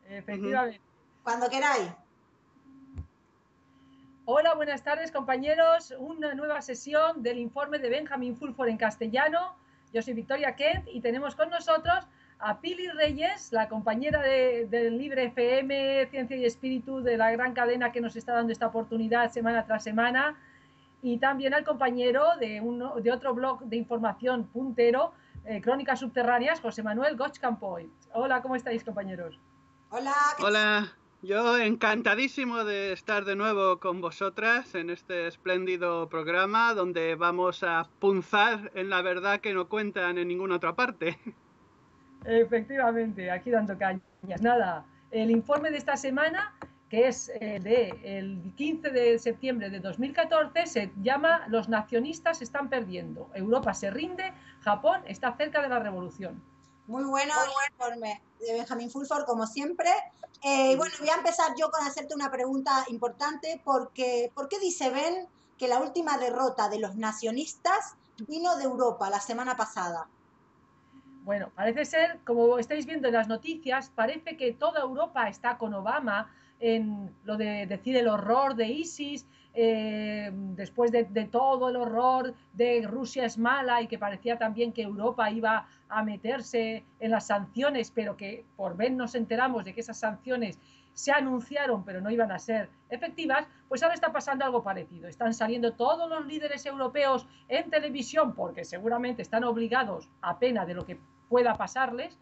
Ujú. efectivamente. Cuando queráis. Hola, buenas tardes, compañeros. Una nueva sesión del informe de Benjamin Fulford en castellano. Yo soy Victoria Kent y tenemos con nosotros a Pili Reyes, la compañera del Libre FM, Ciencia y Espíritu, de la gran cadena que nos está dando esta oportunidad semana tras semana, y también al compañero de otro blog de información puntero, Crónicas Subterráneas, José Manuel Goch-Campoy. Hola, ¿cómo estáis, compañeros? Hola, ¿qué tal? Hola, yo encantadísimo de estar de nuevo con vosotras en este espléndido programa donde vamos a punzar en la verdad que no cuentan en ninguna otra parte. Efectivamente, aquí dando cañas. Nada, el informe de esta semana, que es del 15 de septiembre de 2014, se llama Los nacionistas están perdiendo. Europa se rinde, Japón está cerca de la revolución. Muy bueno el informe de Benjamin Fulford, como siempre. Bueno, Ujú. voy a empezar yo con hacerte una pregunta importante, porque ¿por qué dice Ben que la última derrota de los nacionistas vino de Europa la semana pasada? Bueno, parece ser, como estáis viendo en las noticias, parece que toda Europa está con Obama en lo de decir el horror de ISIS, después de todo el horror de Rusia es mala, y que parecía también que Europa iba a meterse en las sanciones, pero que por Ben nos enteramos de que esas sanciones se anunciaron pero no iban a ser efectivas. Pues ahora está pasando algo parecido. Están saliendo todos los líderes europeos en televisión, porque seguramente están obligados a pena de lo que pueda pasarles,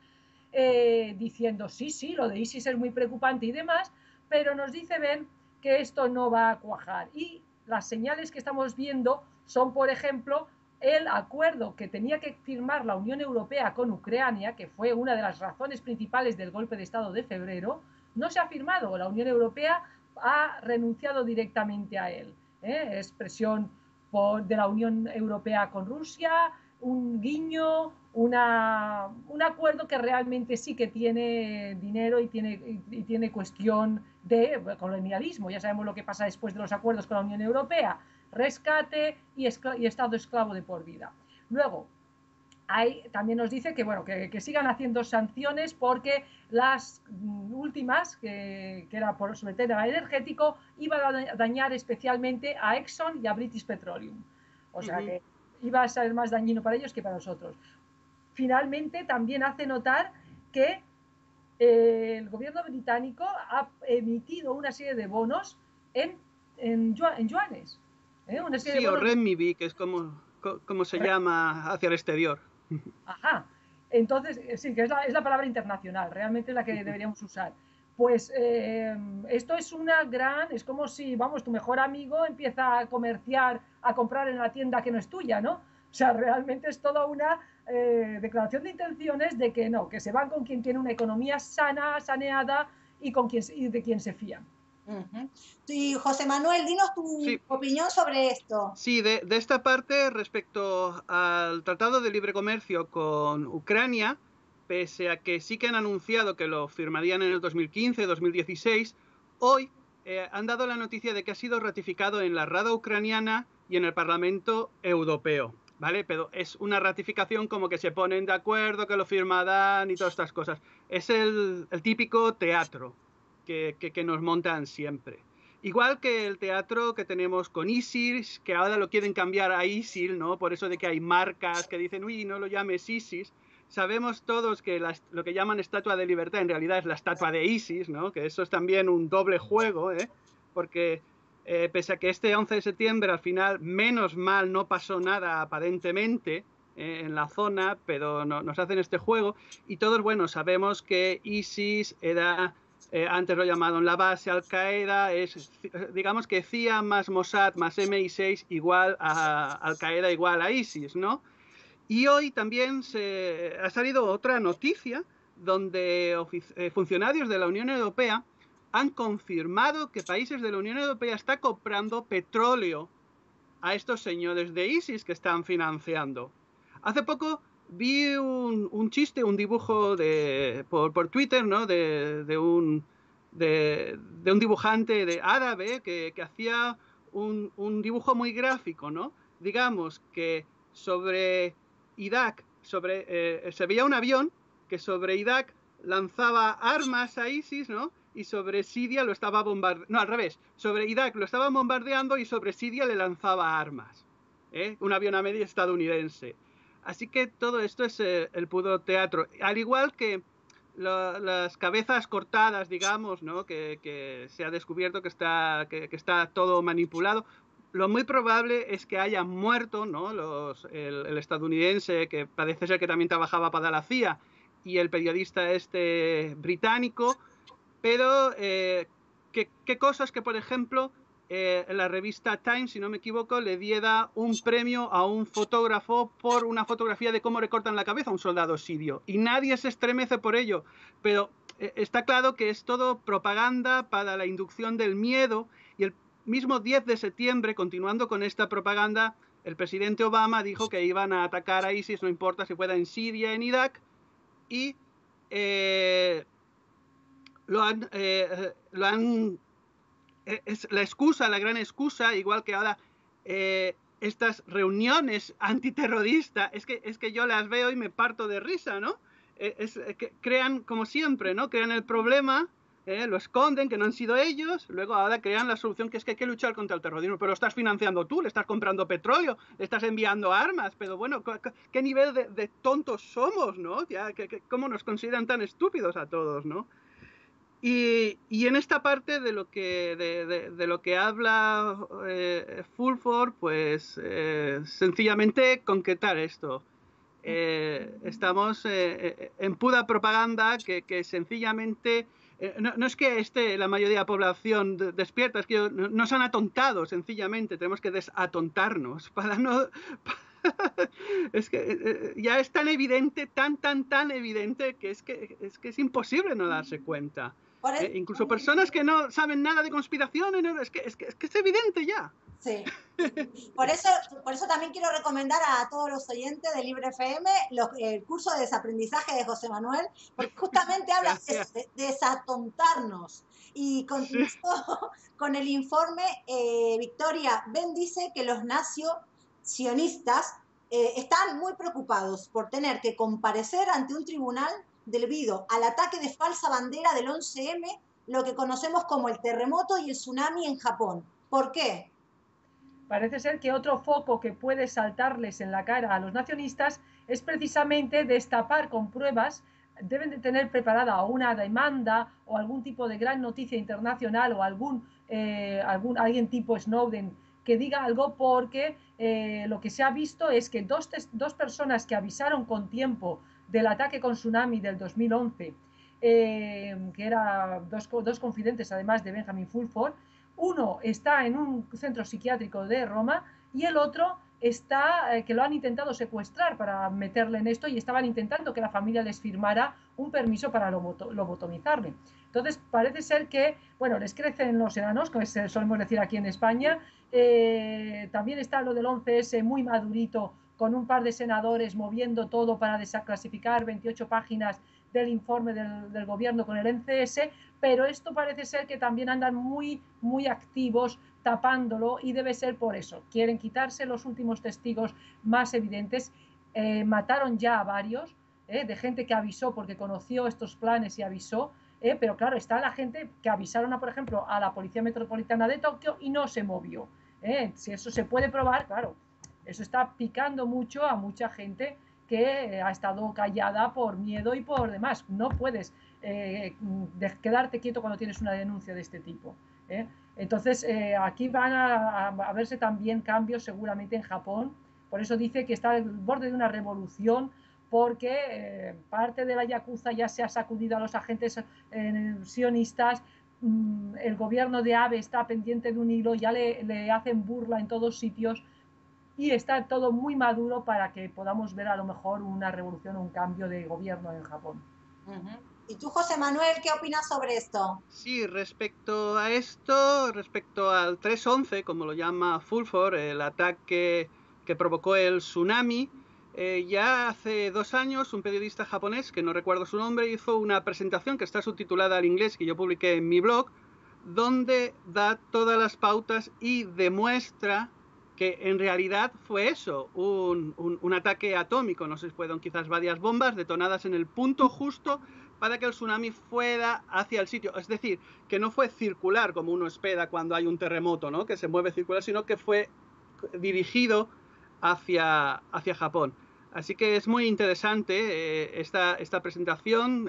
diciendo sí, sí, lo de ISIS es muy preocupante y demás, pero nos dice Ben que esto no va a cuajar. Y las señales que estamos viendo son, por ejemplo, el acuerdo que tenía que firmar la Unión Europea con Ucrania, que fue una de las razones principales del golpe de Estado de febrero. No se ha firmado. La Unión Europea ha renunciado directamente a él. Expresión de la Unión Europea con Rusia, un guiño, un acuerdo que realmente sí que tiene dinero y tiene cuestión de colonialismo. Ya sabemos lo que pasa después de los acuerdos con la Unión Europea: rescate y Estado esclavo de por vida. Luego, también nos dice que, bueno, que sigan haciendo sanciones, porque las últimas, que era por sobre tema energético, iban a dañar especialmente a Exxon y a British Petroleum. O sea Ujú. que iba a ser más dañino para ellos que para nosotros. Finalmente, también hace notar que el gobierno británico ha emitido una serie de bonos en yuanes. Una serie de Sí, o bonos de... renminbi, que es como se llama hacia el exterior. Ajá. Entonces, sí, que es la palabra internacional, realmente la que deberíamos usar. Pues esto es una gran, es como si, vamos, tu mejor amigo empieza a comerciar, a comprar en la tienda que no es tuya, ¿no? O sea, realmente es toda una declaración de intenciones de que no, que se van con quien tiene una economía sana, saneada, y de quien se fían. Ujú. Y José Manuel, dinos tu Sí, opinión sobre esto. sí, de esta parte respecto al Tratado de Libre Comercio con Ucrania, pese a que sí que han anunciado que lo firmarían en el 2015, 2016, hoy han dado la noticia de que ha sido ratificado en la Rada ucraniana y en el Parlamento Europeo, ¿vale? Pero es una ratificación como que se ponen de acuerdo, que lo firmarán y todas estas cosas. Es el típico teatro que nos montan siempre. Igual que el teatro que tenemos con ISIS, que ahora lo quieren cambiar a ISIL, ¿no? Por eso de que hay marcas que dicen, uy, no lo llames ISIS. Sabemos todos que lo que llaman estatua de libertad en realidad es la estatua de ISIS, ¿no? Que eso es también un doble juego, ¿eh? Porque pese a que este 11 de septiembre al final, menos mal, no pasó nada aparentemente en la zona, pero no, nos hacen este juego. Y todos, bueno, sabemos que ISIS era antes lo llamaron la base Al Qaeda, es digamos que CIA más Mossad más MI6 igual a Al Qaeda igual a ISIS, ¿no? Y hoy también ha salido otra noticia donde funcionarios de la Unión Europea han confirmado que países de la Unión Europea están comprando petróleo a estos señores de ISIS que están financiando. Hace poco vi un chiste, un dibujo por Twitter, ¿no? De un dibujante de árabe que hacía un dibujo muy gráfico, ¿no? Digamos que sobre Irak, se veía un avión que sobre Irak lanzaba armas a ISIS, ¿no? Y sobre Siria lo estaba bombardeando, no, al revés, sobre Irak lo estaban bombardeando y sobre Siria le lanzaba armas, un avión a medio estadounidense. Así que todo esto es el puro teatro. Al igual que las cabezas cortadas, digamos, ¿no? Que se ha descubierto que está todo manipulado. Lo muy probable es que haya muerto, ¿no? El estadounidense, que parece ser que también trabajaba para la CIA, y el periodista este británico, pero ¿qué cosas que, por ejemplo, la revista Time, si no me equivoco, le diera un premio a un fotógrafo por una fotografía de cómo le cortan la cabeza a un soldado sirio? Y nadie se estremece por ello, pero está claro que es todo propaganda para la inducción del miedo. Y el mismo 10 de septiembre, continuando con esta propaganda, el presidente Obama dijo que iban a atacar a ISIS, no importa si fuera en Siria, en Irak, y lo han es la excusa, la gran excusa, igual que ahora estas reuniones antiterroristas, es que yo las veo y me parto de risa, ¿no? Que crean, como siempre, ¿no? Crean el problema, lo esconden, que no han sido ellos, luego ahora crean la solución, que es que hay que luchar contra el terrorismo, pero lo estás financiando tú, le estás comprando petróleo, le estás enviando armas, pero bueno, ¿qué nivel de tontos somos, ¿no? Ya, ¿cómo nos consideran tan estúpidos a todos, ¿no? Y en esta parte de lo que habla Fulford, pues sencillamente concretar esto. Estamos en pura propaganda que sencillamente no es que esté la mayoría de la población despierta, es que nos han atontado sencillamente, tenemos que desatontarnos para no... Es que ya es tan evidente, tan evidente que es imposible no darse cuenta. Incluso personas que no saben nada de conspiraciones, es que es evidente ya. Sí. Por eso también quiero recomendar a todos los oyentes de Libre FM el curso de desaprendizaje de José Manuel, porque justamente habla de desatontarnos. Y continuando con el informe, Victoria Ben dice que los sionistas están muy preocupados por tener que comparecer ante un tribunal debido al ataque de falsa bandera del 11M, lo que conocemos como el terremoto y el tsunami en Japón. ¿Por qué? Parece ser que otro foco que puede saltarles en la cara a los nacionalistas es precisamente destapar con pruebas. Deben de tener preparada una demanda o algún tipo de gran noticia internacional o alguien tipo Snowden que diga algo, porque lo que se ha visto es que dos personas que avisaron con tiempo del ataque con tsunami del 2011, que eran dos confidentes además de Benjamin Fulford. Uno está en un centro psiquiátrico de Roma y el otro está, que lo han intentado secuestrar para meterle en esto, y estaban intentando que la familia les firmara un permiso para lobotomizarle. Entonces parece ser que, bueno, les crecen los enanos, como solemos decir aquí en España. También está lo del 11S muy madurito, con un par de senadores moviendo todo para desclasificar 28 páginas del informe del gobierno con el NCS, pero esto parece ser que también andan muy activos tapándolo, y debe ser por eso. Quieren quitarse los últimos testigos más evidentes. Mataron ya a varios, de gente que avisó porque conoció estos planes y avisó, pero claro, está la gente que avisaron, por ejemplo, a la Policía Metropolitana de Tokio y no se movió. Si eso se puede probar, claro, eso está picando mucho a mucha gente que ha estado callada por miedo y por demás. No puedes quedarte quieto cuando tienes una denuncia de este tipo. Entonces, aquí van a verse también cambios seguramente en Japón. Por eso dice que está al borde de una revolución, porque parte de la yakuza ya se ha sacudido a los agentes sionistas. El gobierno de Abe está pendiente de un hilo, ya le hacen burla en todos sitios, y está todo muy maduro para que podamos ver a lo mejor una revolución o un cambio de gobierno en Japón. ¿Y tú, José Manuel, qué opinas sobre esto? Sí, respecto a esto, respecto al 3/11, como lo llama Fulford, el ataque que provocó el tsunami, ya hace 2 años un periodista japonés, que no recuerdo su nombre, hizo una presentación que está subtitulada al inglés, que yo publiqué en mi blog, donde da todas las pautas y demuestra que en realidad fue eso, un ataque atómico. No sé si fueron quizás varias bombas detonadas en el punto justo para que el tsunami fuera hacia el sitio. Es decir, que no fue circular como uno espera cuando hay un terremoto, ¿no? Que se mueve circular, sino que fue dirigido hacia Japón. Así que es muy interesante esta presentación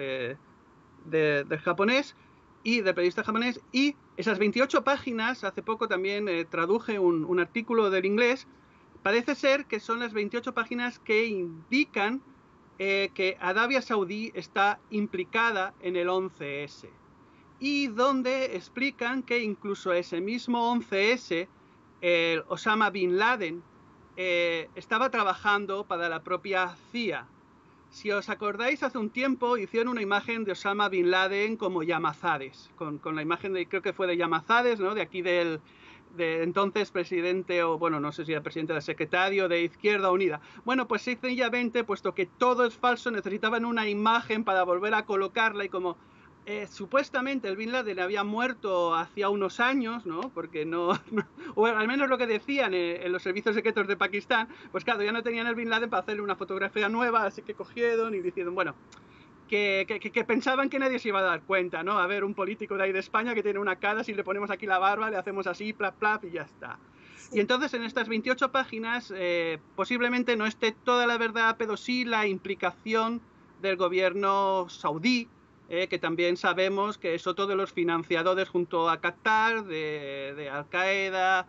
del japonés y del periodista japonés, y esas 28 páginas, hace poco también traduje un artículo del inglés. Parece ser que son las 28 páginas que indican que Arabia Saudí está implicada en el 11S, y donde explican que incluso ese mismo 11S, el Osama Bin Laden, estaba trabajando para la propia CIA. Si os acordáis, hace un tiempo hicieron una imagen de Osama Bin Laden como Llamazares, con la imagen de, creo que fue de Llamazares, ¿no? De aquí de entonces presidente, o bueno, no sé si era presidente del secretario de Izquierda Unida. Bueno, pues sencillamente, puesto que todo es falso, necesitaban una imagen para volver a colocarla, y como supuestamente el Bin Laden había muerto hacía unos años, ¿no? Porque no o al menos lo que decían en los servicios secretos de Pakistán, pues claro, ya no tenían el Bin Laden para hacerle una fotografía nueva, así que cogieron y dijeron, bueno, que pensaban que nadie se iba a dar cuenta, ¿no? A ver, un político de ahí de España que tiene una cara, si le ponemos aquí la barba, le hacemos así, plap, plap, y ya está. Y entonces en estas 28 páginas posiblemente no esté toda la verdad, pero sí la implicación del gobierno saudí, que también sabemos que es otro de los financiadores junto a Qatar de Al-Qaeda,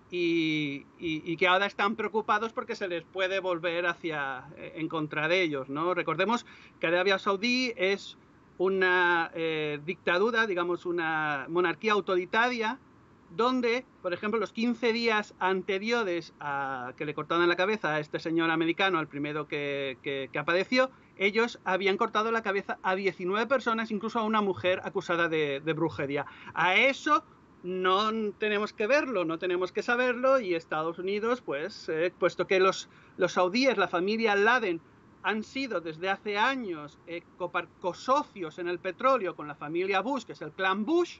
y que ahora están preocupados porque se les puede volver en contra de ellos, ¿no? Recordemos que Arabia Saudí es una dictadura, digamos una monarquía autoritaria, donde, por ejemplo, los 15 días anteriores a que le cortaran la cabeza a este señor americano, al primero que apareció, ellos habían cortado la cabeza a 19 personas, incluso a una mujer acusada de brujería. A eso no tenemos que verlo, no tenemos que saberlo, y Estados Unidos, pues, puesto que los saudíes, la familia Laden, han sido desde hace años cosocios en el petróleo con la familia Bush, que es el clan Bush,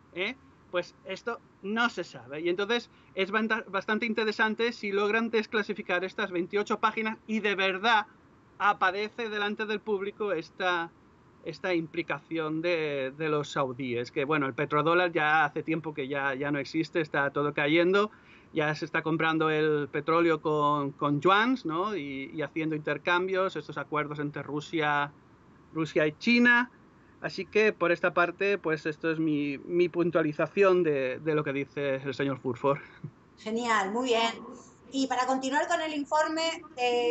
pues esto no se sabe. Y entonces es bastante interesante si logran desclasificar estas 28 páginas y de verdad aparece delante del público esta implicación de los saudíes, que bueno, el petrodólar ya hace tiempo que ya no existe, está todo cayendo, ya se está comprando el petróleo con yuans, ¿no? Y haciendo intercambios, estos acuerdos entre Rusia y China. Así que por esta parte, pues esto es mi puntualización de lo que dice el señor Furford. Genial, muy bien. Y para continuar con el informe,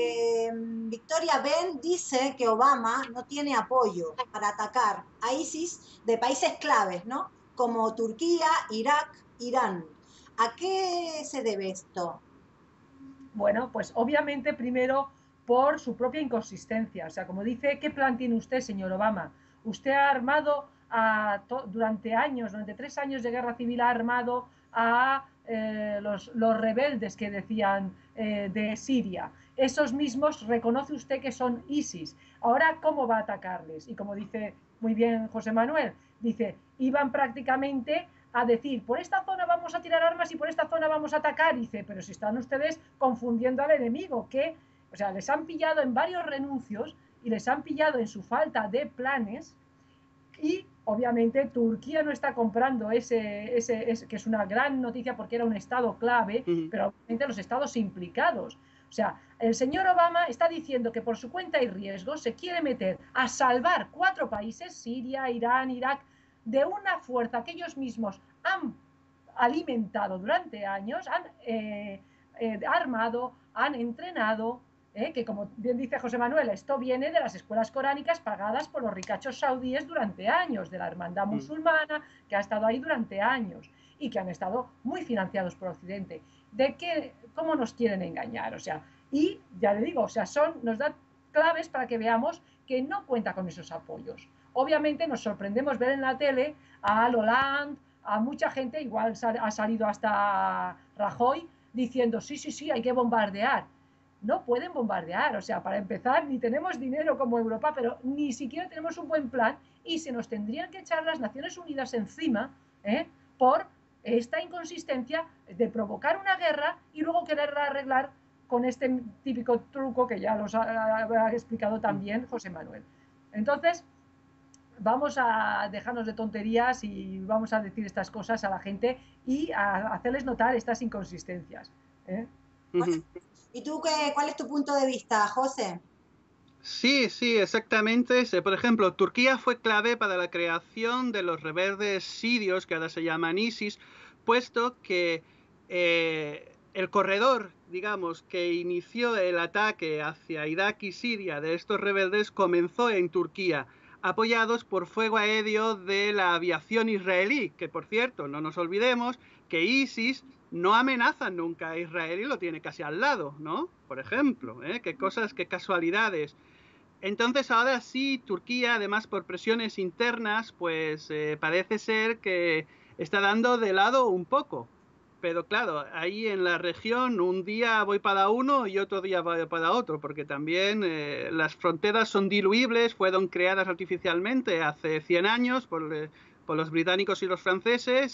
Victoria Ben dice que Obama no tiene apoyo para atacar a ISIS de países claves, ¿no? Como Turquía, Irak, Irán. ¿A qué se debe esto? Bueno, pues obviamente primero por su propia inconsistencia. O sea, como dice, ¿qué plan tiene usted, señor Obama? Usted ha armado durante años, durante 3 años de guerra civil, ha armado a los rebeldes que decían de Siria. Esos mismos reconoce usted que son ISIS. Ahora, ¿cómo va a atacarles? Y como dice muy bien José Manuel, dice, iban prácticamente a decir, por esta zona vamos a tirar armas y por esta zona vamos a atacar. Y dice, pero si están ustedes confundiendo al enemigo, que, o sea, les han pillado en varios renuncios y les han pillado en su falta de planes. Y obviamente Turquía no está comprando ese que es una gran noticia porque era un estado clave, pero obviamente los estados implicados. O sea, el señor Obama está diciendo que por su cuenta y riesgo se quiere meter a salvar 4 países, Siria, Irán, Irak, de una fuerza que ellos mismos han alimentado durante años, han armado, han entrenado, que como bien dice José Manuel, esto viene de las escuelas coránicas pagadas por los ricachos saudíes durante años, de la hermandad musulmana que ha estado ahí durante años y que han estado muy financiados por Occidente. ¿Cómo nos quieren engañar? O sea, y ya le digo, o sea, nos da claves para que veamos que no cuenta con esos apoyos. Obviamente nos sorprendemos ver en la tele a Hollande, a mucha gente, igual ha salido hasta Rajoy, diciendo sí, hay que bombardear. No pueden bombardear, o sea, para empezar, ni tenemos dinero como Europa, pero ni siquiera tenemos un buen plan y se nos tendrían que echar las Naciones Unidas encima por esta inconsistencia de provocar una guerra y luego querer arreglar con este típico truco que ya los ha explicado también José Manuel. Entonces, vamos a dejarnos de tonterías y vamos a decir estas cosas a la gente y a hacerles notar estas inconsistencias. ¿Y tú cuál es tu punto de vista, José? Sí, sí, exactamente. Por ejemplo, Turquía fue clave para la creación de los rebeldes sirios, que ahora se llaman ISIS, puesto que el corredor, digamos, que inició el ataque hacia Irak y Siria de estos rebeldes comenzó en Turquía, apoyados por fuego aéreo de la aviación israelí, que por cierto, no nos olvidemos que ISIS no amenaza nunca a Israel y lo tiene casi al lado, ¿no? Por ejemplo, qué cosas, qué casualidades. Entonces ahora sí, Turquía, además por presiones internas, pues parece ser que está dando de lado un poco. Pero claro, ahí en la región un día voy para uno y otro día voy para otro, porque también las fronteras son diluibles, fueron creadas artificialmente hace 100 años por los británicos y los franceses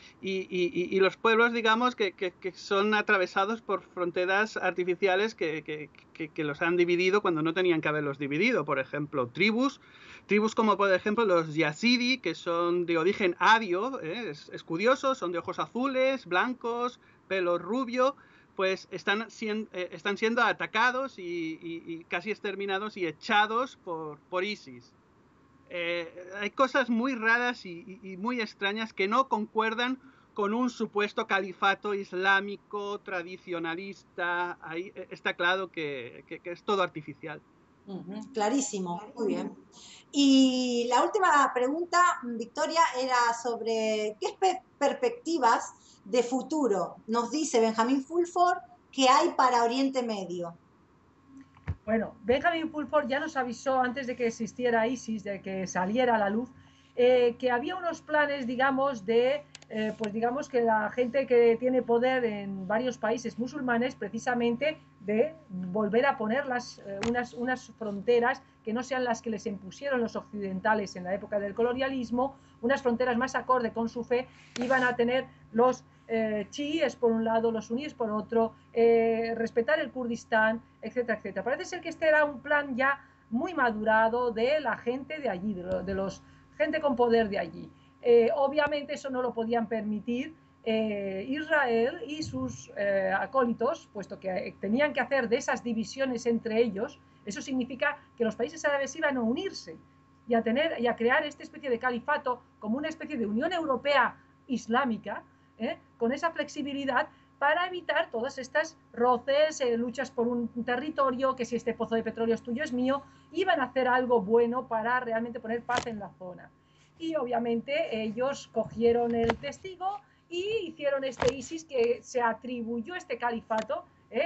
y los pueblos, digamos, que son atravesados por fronteras artificiales que los han dividido cuando no tenían que haberlos dividido. Por ejemplo, tribus como por ejemplo los yazidi, que son de origen ario, es curioso, son de ojos azules, blancos, pelo rubio, pues están siendo atacados y casi exterminados y echados por ISIS. Hay cosas muy raras y muy extrañas que no concuerdan con un supuesto califato islámico tradicionalista. Ahí está claro que es todo artificial. Clarísimo, muy bien. Y la última pregunta, Victoria, era sobre qué perspectivas de futuro nos dice Benjamín Fulford que hay para Oriente Medio. Bueno, Benjamin Fulford ya nos avisó antes de que existiera ISIS, de que saliera a la luz, que había unos planes, digamos, pues digamos que la gente que tiene poder en varios países musulmanes, precisamente de volver a poner unas fronteras que no sean las que les impusieron los occidentales en la época del colonialismo, unas fronteras más acorde con su fe, iban a tener los chiíes por un lado, los suníes por otro, respetar el Kurdistán, etcétera, etcétera. Parece ser que este era un plan ya muy madurado de la gente de allí, de los gente con poder de allí. Obviamente eso no lo podían permitir Israel y sus acólitos, puesto que tenían que hacer de esas divisiones entre ellos. Eso significa que los países árabes iban a unirse y a crear esta especie de califato como una especie de Unión Europea islámica, con esa flexibilidad para evitar todas estas roces, luchas por un territorio, que si este pozo de petróleo es tuyo, es mío, iban a hacer algo bueno para realmente poner paz en la zona. Y obviamente ellos cogieron el testigo y hicieron este ISIS que se atribuyó este califato.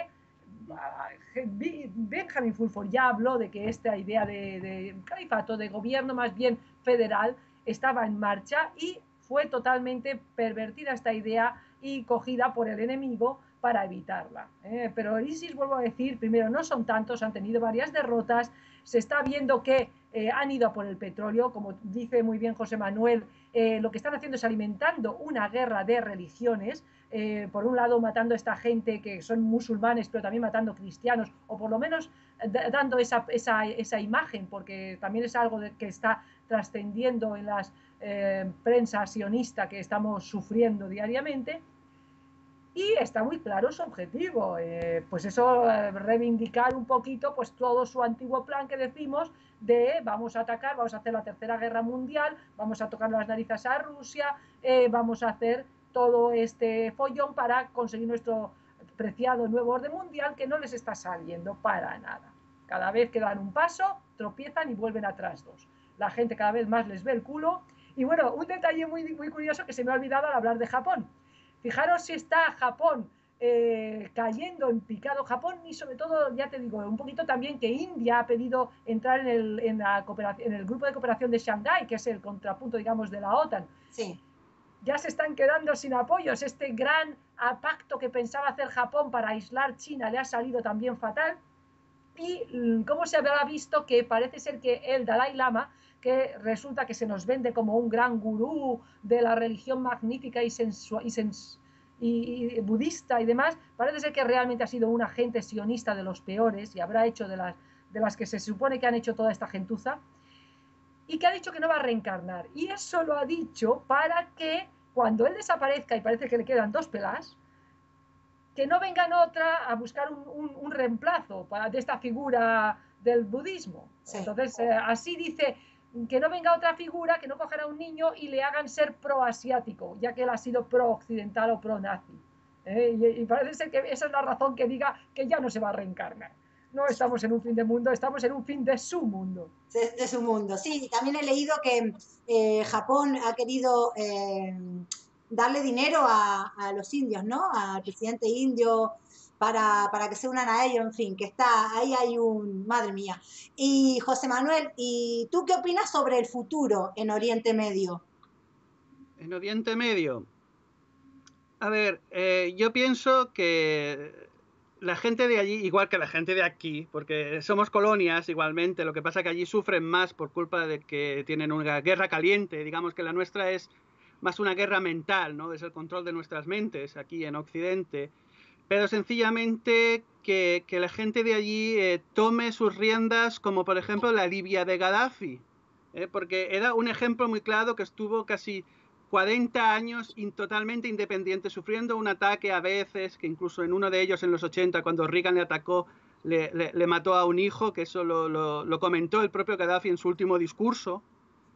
Benjamin Fulford ya habló de que esta idea de califato, de gobierno más bien federal, estaba en marcha y fue totalmente pervertida esta idea y cogida por el enemigo para evitarla. Pero ISIS, vuelvo a decir, primero, no son tantos, han tenido varias derrotas, se está viendo que han ido a por el petróleo, como dice muy bien José Manuel, lo que están haciendo es alimentando una guerra de religiones, por un lado matando a esta gente que son musulmanes, pero también matando cristianos, o por lo menos dando esa imagen, porque también es algo que está trascendiendo en las prensa sionista que estamos sufriendo diariamente. Y está muy claro su objetivo, pues eso, reivindicar un poquito pues todo su antiguo plan que decimos de vamos a atacar, vamos a hacer la tercera guerra mundial, vamos a tocar las narices a Rusia, vamos a hacer todo este follón para conseguir nuestro preciado nuevo orden mundial, que no les está saliendo para nada. Cada vez que dan un paso, tropiezan y vuelven atrás dos. La gente cada vez más les ve el culo. Y bueno, un detalle muy, muy curioso que se me ha olvidado al hablar de Japón. Fijaros si está Japón cayendo en picado. Japón y sobre todo, ya te digo, un poquito también que India ha pedido entrar en el grupo de cooperación de Shanghái, que es el contrapunto, digamos, de la OTAN. Sí. Ya se están quedando sin apoyos. Este gran pacto que pensaba hacer Japón para aislar China le ha salido también fatal. Y cómo se habrá visto que parece ser que el Dalai Lama, que resulta que se nos vende como un gran gurú de la religión magnífica y budista y demás, parece ser que realmente ha sido un agente sionista de los peores y habrá hecho de las que se supone que han hecho toda esta gentuza. y que ha dicho que no va a reencarnar. Y eso lo ha dicho para que cuando él desaparezca, y parece que le quedan 2 pelas, que no vengan otra a buscar un reemplazo de esta figura del budismo. Sí. Entonces, así dice, que no venga otra figura, que no cojan a un niño y le hagan ser pro-asiático, ya que él ha sido pro-occidental o pro-nazi. Y parece ser que esa es la razón que diga que ya no se va a reencarnar. No estamos en un fin de mundo, estamos en un fin de su mundo. De su mundo, sí. También he leído que Japón ha querido darle dinero a los indios, ¿no? Al presidente indio para que se unan a ellos, en fin, que está, ahí hay un, madre mía. Y José Manuel, ¿y tú qué opinas sobre el futuro en Oriente Medio? En Oriente Medio, a ver, yo pienso que la gente de allí, igual que la gente de aquí, porque somos colonias igualmente, lo que pasa es que allí sufren más por culpa de que tienen una guerra caliente, digamos que la nuestra es más una guerra mental, ¿no? Es el control de nuestras mentes aquí en Occidente, pero sencillamente que la gente de allí tome sus riendas, como por ejemplo la Libia de Gaddafi, porque era un ejemplo muy claro que estuvo casi 40 años totalmente independiente, sufriendo un ataque a veces, que incluso en uno de ellos en los 80, cuando Reagan le atacó, le mató a un hijo, que eso lo comentó el propio Gaddafi en su último discurso,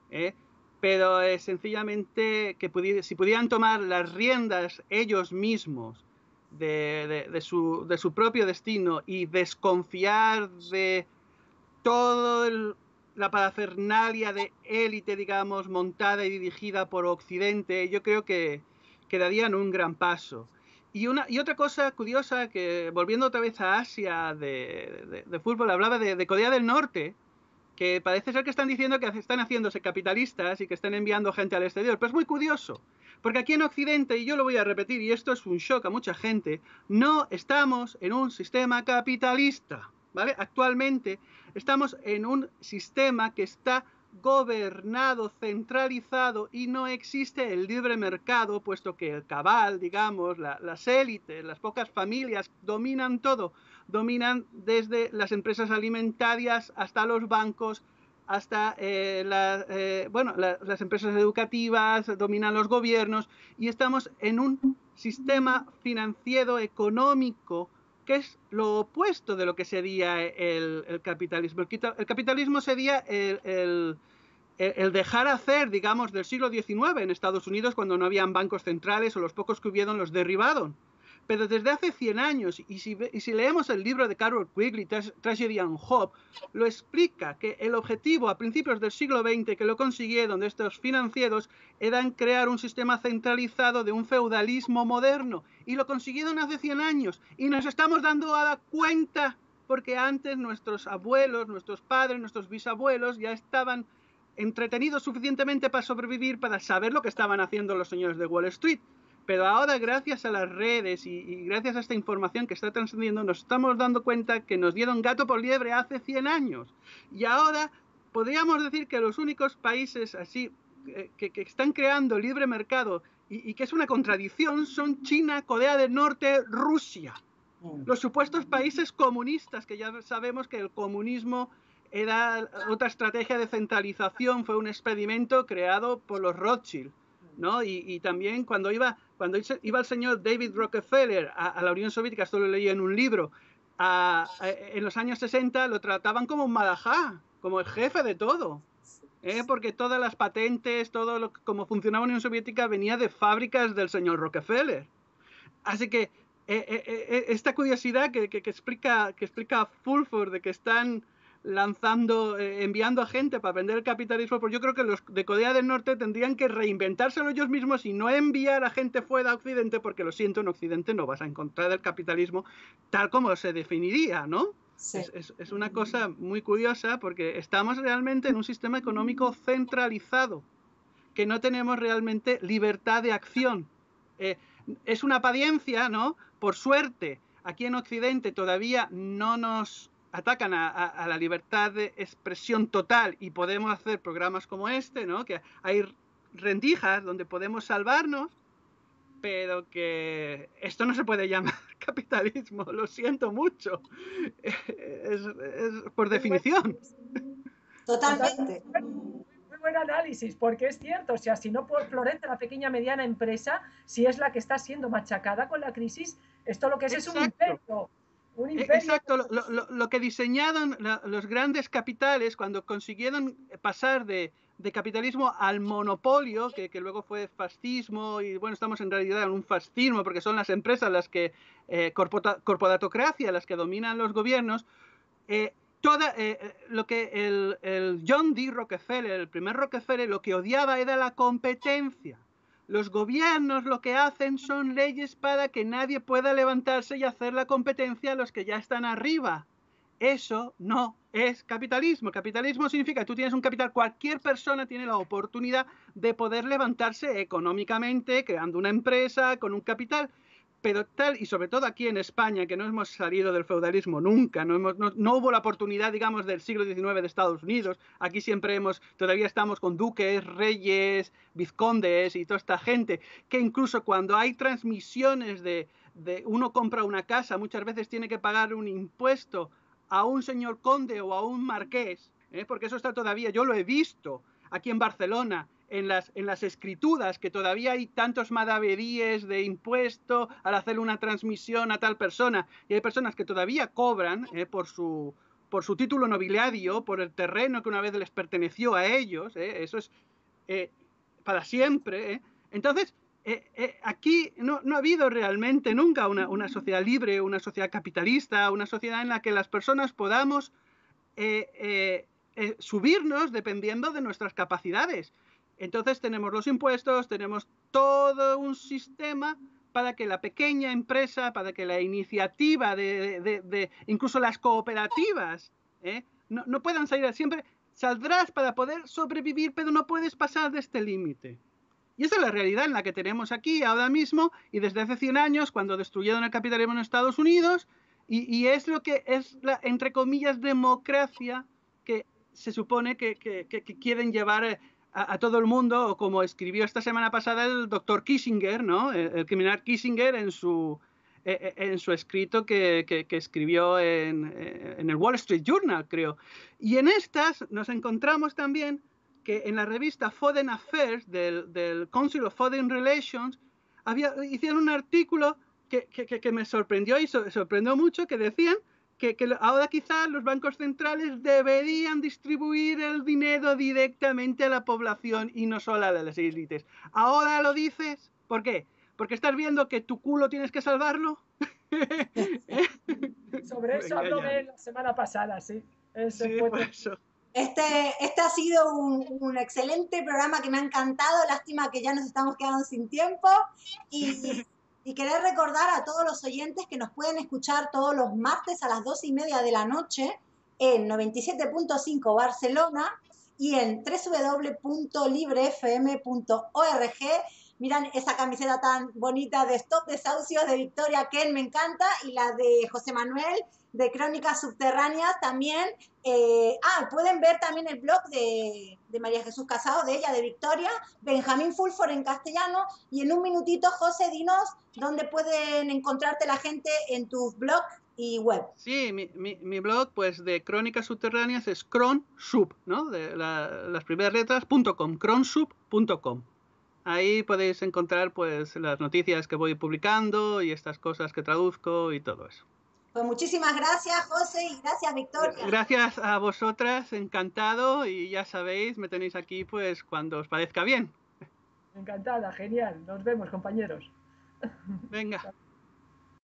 pero sencillamente que si pudieran tomar las riendas ellos mismos de su propio destino y desconfiar de todo la parafernalia de élite, digamos, montada y dirigida por Occidente, yo creo que darían un gran paso. Y otra cosa curiosa, que volviendo otra vez a Asia de fútbol, hablaba de Corea del Norte, que parece ser que están diciendo que están haciéndose capitalistas y que están enviando gente al exterior. Pero es muy curioso, porque aquí en Occidente, y yo lo voy a repetir, y esto es un shock a mucha gente, no estamos en un sistema capitalista, ¿vale? Actualmente estamos en un sistema que está gobernado, centralizado, y no existe el libre mercado, puesto que el cabal, digamos, las élites, las pocas familias dominan todo. Dominan desde las empresas alimentarias hasta los bancos, hasta las empresas educativas, dominan los gobiernos, y estamos en un sistema financiero económico que es lo opuesto de lo que sería el capitalismo. El capitalismo sería el dejar hacer, digamos, del siglo XIX en Estados Unidos, cuando no habían bancos centrales, o los pocos que hubieron los derribaron. Pero desde hace 100 años, y si leemos el libro de Carol Quigley, Tragedy and Hope, lo explica, que el objetivo a principios del siglo XX, que lo consiguieron de estos financieros, era crear un sistema centralizado de un feudalismo moderno. Y lo consiguieron hace 100 años. Y nos estamos dando cuenta, porque antes nuestros abuelos, nuestros padres, nuestros bisabuelos ya estaban entretenidos suficientemente para sobrevivir, para saber lo que estaban haciendo los señores de Wall Street. Pero ahora, gracias a las redes y gracias a esta información que está trascendiendo, nos estamos dando cuenta que nos dieron gato por liebre hace 100 años. Y ahora podríamos decir que los únicos países así que están creando libre mercado y que es una contradicción son China, Corea del Norte, Rusia. Los supuestos países comunistas, que ya sabemos que el comunismo era otra estrategia de centralización, fue un experimento creado por los Rothschild, ¿no? Y también cuando iba el señor David Rockefeller a la Unión Soviética, esto lo leí en un libro, en los años 60 lo trataban como un malajá, como el jefe de todo, porque todas las patentes, todo cómo funcionaba la Unión Soviética venía de fábricas del señor Rockefeller. Así que esta curiosidad que explica Fulford, de que están enviando a gente para vender el capitalismo, pues yo creo que los de Corea del Norte tendrían que reinventárselo ellos mismos y no enviar a gente fuera a Occidente, porque lo siento, en Occidente no vas a encontrar el capitalismo tal como se definiría, ¿no? Sí. Es una cosa muy curiosa, porque estamos realmente en un sistema económico centralizado, que no tenemos realmente libertad de acción. Es una apariencia, ¿no? Por suerte, aquí en Occidente todavía no nos atacan a la libertad de expresión total y podemos hacer programas como este, ¿no? Que hay rendijas donde podemos salvarnos, pero que esto no se puede llamar capitalismo, lo siento mucho. Es por definición. Totalmente. buen análisis, porque es cierto, o sea, si no florece la pequeña mediana empresa, si es la que está siendo machacada con la crisis, esto lo que es un imperio. Un imperio. Exacto, lo que diseñaron los grandes capitales cuando consiguieron pasar de capitalismo al monopolio, que luego fue fascismo, y bueno, estamos en realidad en un fascismo porque son las empresas las que, corporatocracia, las que dominan los gobiernos. Lo que el John D. Rockefeller, el primer Rockefeller, lo que odiaba era la competencia. Los gobiernos lo que hacen son leyes para que nadie pueda levantarse y hacer la competencia a los que ya están arriba. Eso no es capitalismo. Capitalismo significa que tú tienes un capital, cualquier persona tiene la oportunidad de poder levantarse económicamente, creando una empresa con un capital. Pero tal, y sobre todo aquí en España, que no hemos salido del feudalismo nunca, no hubo la oportunidad, digamos, del siglo XIX de Estados Unidos. Aquí siempre todavía estamos con duques, reyes, vizcondes y toda esta gente, que incluso cuando hay transmisiones de uno compra una casa, muchas veces tiene que pagar un impuesto a un señor conde o a un marqués, porque eso está todavía, yo lo he visto aquí en Barcelona, en las escrituras, que todavía hay tantos madaveríes de impuesto al hacer una transmisión a tal persona, y hay personas que todavía cobran por su título nobiliario, por el terreno que una vez les perteneció a ellos, eso es para siempre. Entonces, aquí no ha habido realmente nunca una sociedad libre, una sociedad capitalista, una sociedad en la que las personas podamos subirnos dependiendo de nuestras capacidades. Entonces tenemos los impuestos, tenemos todo un sistema para que la pequeña empresa, para que la iniciativa incluso las cooperativas, no puedan salir. Siempre saldrás para poder sobrevivir, pero no puedes pasar de este límite. Y esa es la realidad en la que tenemos aquí ahora mismo, y desde hace 100 años, cuando destruyeron el capitalismo en Estados Unidos, y es lo que es la, entre comillas, democracia que se supone que quieren llevar a todo el mundo, o como escribió esta semana pasada el doctor Kissinger, ¿no? El criminal Kissinger en su escrito que escribió en el Wall Street Journal, creo. Y en estas nos encontramos también que en la revista Foreign Affairs del Council of Foreign Relations hicieron un artículo que me sorprendió y sorprendió mucho, que decían que ahora quizás los bancos centrales deberían distribuir el dinero directamente a la población y no solo a las élites. ¿Ahora lo dices? ¿Por qué? ¿Porque estás viendo que tu culo tienes que salvarlo? Sobre eso hablé la semana pasada, sí. Por eso. Este ha sido un excelente programa que me ha encantado. Lástima que ya nos estamos quedando sin tiempo. Y querer recordar a todos los oyentes que nos pueden escuchar todos los martes a las 2:30 de la noche en 97.5 Barcelona y en www.librefm.org. Miran esa camiseta tan bonita de Stop Desahucios de Victoria Ken, me encanta, y la de José Manuel de Crónicas Subterráneas también. Pueden ver también el blog de María Jesús Casado, de ella, de Victoria, Benjamín Fulford en castellano. Y en un minutito, José, dinos dónde pueden encontrarte la gente en tu blog y web. Sí, mi blog, pues, de Crónicas Subterráneas es cronsub, ¿no? De las primeras letras, .com, cronsub.com. Ahí podéis encontrar, pues, las noticias que voy publicando y estas cosas que traduzco y todo eso. Pues muchísimas gracias, José, y gracias, Victoria. Gracias a vosotras, encantado, y ya sabéis, me tenéis aquí, pues, cuando os parezca bien. Encantada, genial. Nos vemos, compañeros. Venga.